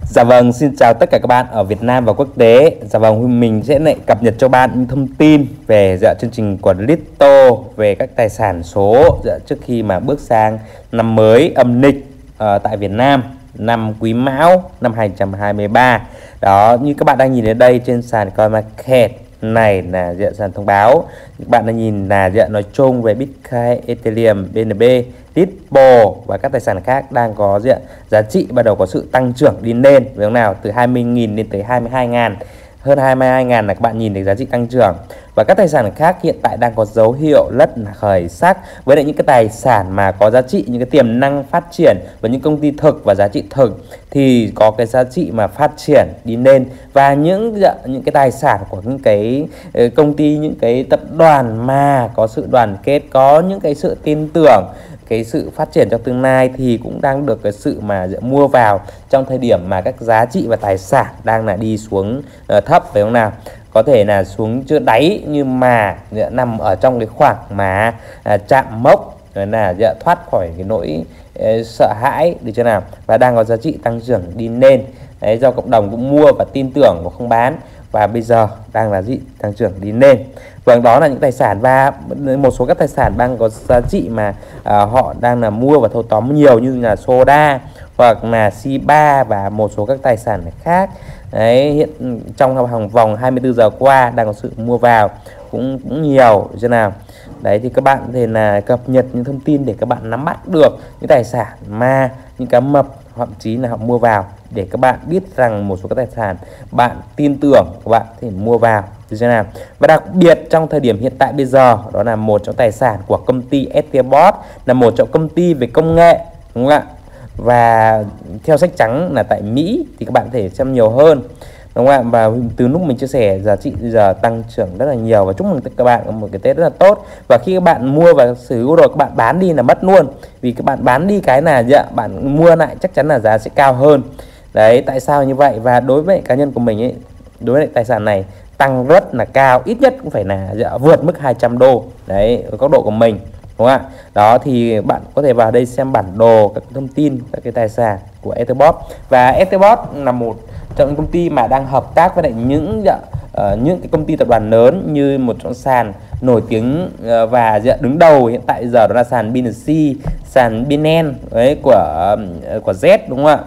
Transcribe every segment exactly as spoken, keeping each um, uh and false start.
Dạ vâng, xin chào tất cả các bạn ở Việt Nam và quốc tế. Dạ vâng, mình sẽ lại cập nhật cho bạn những thông tin về dạ, chương trình của Litto về các tài sản số dạ, trước khi mà bước sang năm mới âm lịch uh, tại Việt Nam, năm Quý Mão năm hai không hai ba. Đó, như các bạn đang nhìn ở đây trên sàn CoinMarket này là diện sàn thông báo. Các bạn đang nhìn là diện nói chung về Bitcoin, Ethereum, bê en bê, Ripple và các tài sản khác đang có diện giá trị bắt đầu có sự tăng trưởng đi lên, phải không nào? Từ hai mươi nghìn lên tới hai mươi hai nghìn, hơn hai mươi hai nghìn là các bạn nhìn thấy giá trị tăng trưởng. Và các tài sản khác hiện tại đang có dấu hiệu rất là khởi sắc, với lại những cái tài sản mà có giá trị, những cái tiềm năng phát triển và những công ty thực và giá trị thực thì có cái giá trị mà phát triển đi lên. Và những những cái tài sản của những cái công ty, những cái tập đoàn mà có sự đoàn kết, có những cái sự tin tưởng, cái sự phát triển trong tương lai thì cũng đang được cái sự mà mua vào trong thời điểm mà các giá trị và tài sản đang là đi xuống uh, thấp, phải không nào? Có thể là xuống chưa đáy nhưng mà nằm ở trong cái khoảng mà uh, chạm mốc là thoát khỏi cái nỗi uh, sợ hãi, được chưa nào? Và đang có giá trị tăng trưởng đi lên. Đấy, do cộng đồng cũng mua và tin tưởng và không bán, và bây giờ đang là gì tăng trưởng đi lên. Vâng, đó là những tài sản, và một số các tài sản đang có giá trị mà à, họ đang là mua và thâu tóm nhiều, như là Soda hoặc là xê ba và một số các tài sản khác. Đấy, hiện trong hàng vòng hai mươi tư giờ qua đang có sự mua vào cũng, cũng nhiều, chưa nào? Đấy thì các bạn có thể là cập nhật những thông tin để các bạn nắm bắt được những tài sản mà những cá mập thậm chí là họ mua vào, để các bạn biết rằng một số các tài sản bạn tin tưởng các bạn thể mua vào, được chưa nào? Và đặc biệt trong thời điểm hiện tại bây giờ, đó là một trong tài sản của công ty Etherbot, là một trong công ty về công nghệ, đúng không ạ? Và theo sách trắng là tại Mỹ thì các bạn có thể xem nhiều hơn, đúng không ạ? Và từ lúc mình chia sẻ, giá trị bây giờ tăng trưởng rất là nhiều, và chúc mừng các bạn có một cái Tết rất là tốt. Và khi các bạn mua và sở hữu rồi, các bạn bán đi là mất luôn, vì các bạn bán đi cái là dạ, bạn mua lại chắc chắn là giá sẽ cao hơn. Đấy, tại sao như vậy? Và đối với cá nhân của mình ấy, đối với tài sản này tăng rất là cao, ít nhất cũng phải là dạ, vượt mức hai trăm đô. Đấy, ở góc độ của mình, đúng không ạ? Đó thì bạn có thể vào đây xem bản đồ các thông tin các cái tài sản của Etherbot. Và Etherbot là một trong những công ty mà đang hợp tác với lại những uh, những cái công ty tập đoàn lớn, như một trong sàn nổi tiếng uh, và đứng đầu hiện tại giờ đó là sàn Binance, sàn Binance đấy, của uh, của Z, đúng không ạ?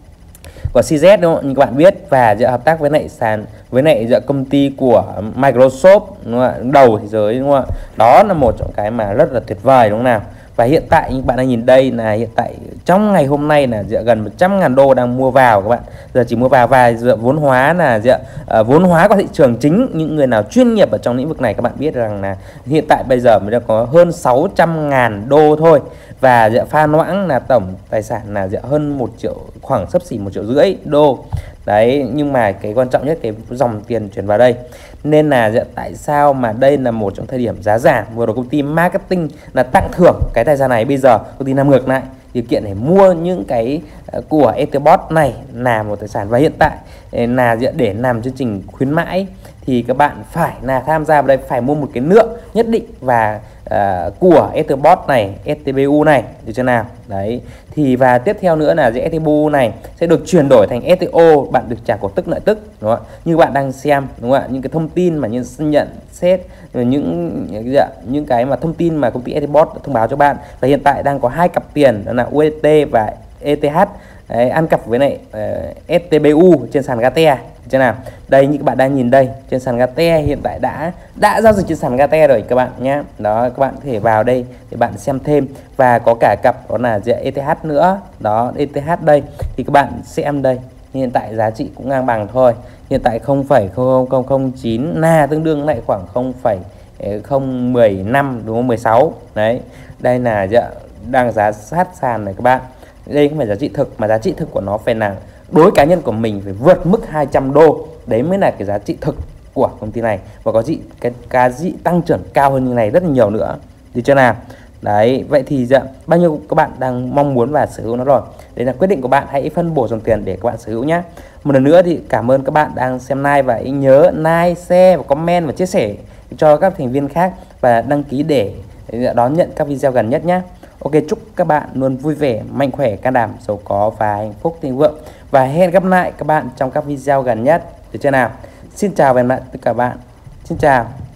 Của xê dét, đúng không? Như các bạn biết, và giờ hợp tác với lại sàn với lại giờ công ty của Microsoft, đúng không ạ? Đầu thế giới, đúng không ạ? Đó là một trong cái mà rất là tuyệt vời, đúng không nào? Và hiện tại như bạn đang nhìn đây là hiện tại trong ngày hôm nay là gần một trăm ngàn đô đang mua vào các bạn. Giờ chỉ mua vào, và dựa vốn hóa là dựa, uh, vốn hóa của thị trường chính, những người nào chuyên nghiệp ở trong lĩnh vực này, các bạn biết rằng là hiện tại bây giờ mới đã có hơn sáu trăm ngàn đô thôi. Và dựa pha loãng là tổng tài sản là dựa hơn một triệu, khoảng xấp xỉ một triệu rưỡi đô. Đấy, nhưng mà cái quan trọng nhất cái dòng tiền chuyển vào đây. Nên là tại sao mà đây là một trong thời điểm giá giảm, vừa rồi công ty marketing là tặng thưởng cái tài sản này, bây giờ công ty làm ngược lại, điều kiện để mua những cái của Etherbot này là một tài sản. Và hiện tại là để làm chương trình khuyến mãi thì các bạn phải là tham gia vào đây, phải mua một cái lượng nhất định và uh, của Etherbot này, e tê bê u này, được chưa nào? Đấy thì và tiếp theo nữa là e tê bê u này sẽ được chuyển đổi thành e tê o, bạn được trả cổ tức lợi tức, đúng không ạ? Như bạn đang xem, đúng không ạ? Những cái thông tin mà nhân nhận xét, những những, những cái mà thông tin mà công ty Etherbot thông báo cho bạn. Và hiện tại đang có hai cặp tiền, đó là u ét tê và e tê hát. Đấy, ăn cặp với lại uh, e tê bê u trên sàn Gate, chưa nào? Đây, như các bạn đang nhìn đây, trên sàn Gate hiện tại đã đã giao dịch trên sàn Gate rồi các bạn nhé. Đó, các bạn có thể vào đây để bạn xem thêm, và có cả cặp đó là e tê hát nữa. Đó, e tê hát đây thì các bạn xem đây, hiện tại giá trị cũng ngang bằng thôi. Hiện tại không phẩy không không không chín là tương đương lại khoảng không phẩy không một năm, đúng không? mười sáu. Đấy, đây là đang giá sát sàn này các bạn. Đây không phải giá trị thực, mà giá trị thực của nó phải là đối cá nhân của mình phải vượt mức hai trăm đô. Đấy mới là cái giá trị thực của công ty này, và có gì cái giá trị tăng trưởng cao hơn như này rất là nhiều nữa, được chưa nào? Đấy, vậy thì dạ, bao nhiêu các bạn đang mong muốn và sở hữu nó rồi, đấy là quyết định của bạn. Hãy phân bổ dòng tiền để các bạn sở hữu nhé. Một lần nữa thì cảm ơn các bạn đang xem live, và hãy nhớ like, share và comment và chia sẻ cho các thành viên khác, và đăng ký để đón nhận các video gần nhất nhé. Ok, chúc các bạn luôn vui vẻ, mạnh khỏe, can đảm, giàu có và hạnh phúc thịnh vượng. Và hẹn gặp lại các bạn trong các video gần nhất. Được chưa nào? Xin chào và hẹn gặp lại tất cả các bạn. Xin chào.